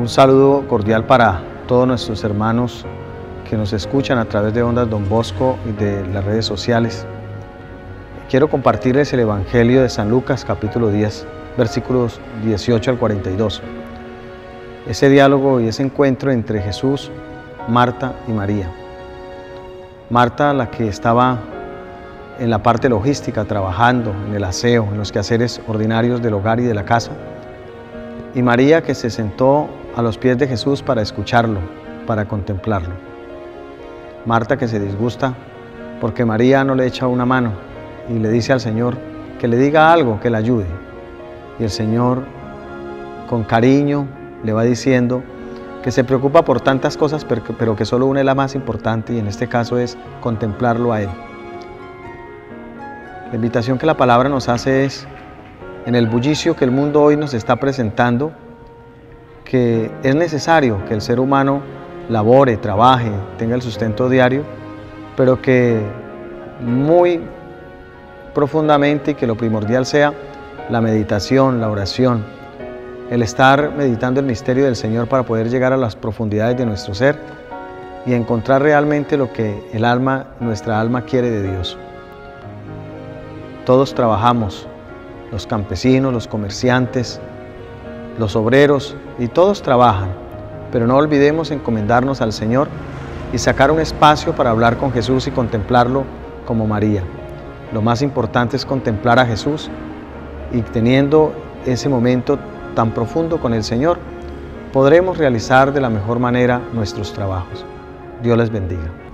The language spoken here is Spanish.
Un saludo cordial para todos nuestros hermanos que nos escuchan a través de Ondas Don Bosco y de las redes sociales. Quiero compartirles el Evangelio de San Lucas, capítulo 10, versículos 18 al 42. Ese diálogo y ese encuentro entre Jesús, Marta y María. Marta, la que estaba en la parte logística, trabajando en el aseo, en los quehaceres ordinarios del hogar y de la casa. Y María, que se sentó a los pies de Jesús para escucharlo, para contemplarlo. Marta, que se disgusta porque María no le echa una mano y le dice al Señor que le diga algo, que le ayude. Y el Señor, con cariño, le va diciendo que se preocupa por tantas cosas, pero que solo una es la más importante, y en este caso es contemplarlo a Él. La invitación que la palabra nos hace es, en el bullicio que el mundo hoy nos está presentando, que es necesario que el ser humano labore, trabaje, tenga el sustento diario, pero que muy profundamente y que lo primordial sea la meditación, la oración, el estar meditando el misterio del Señor para poder llegar a las profundidades de nuestro ser y encontrar realmente lo que el alma, nuestra alma quiere de Dios. Todos trabajamos, los campesinos, los comerciantes, los obreros, y todos trabajan, pero no olvidemos encomendarnos al Señor y sacar un espacio para hablar con Jesús y contemplarlo como María. Lo más importante es contemplar a Jesús, y teniendo ese momento tan profundo con el Señor, podremos realizar de la mejor manera nuestros trabajos. Dios les bendiga.